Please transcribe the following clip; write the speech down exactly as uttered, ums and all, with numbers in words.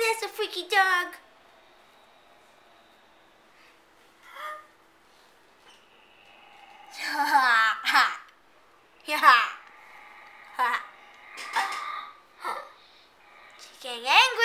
that's a freaky dog. Ha ha. Ha ha. She's getting angry.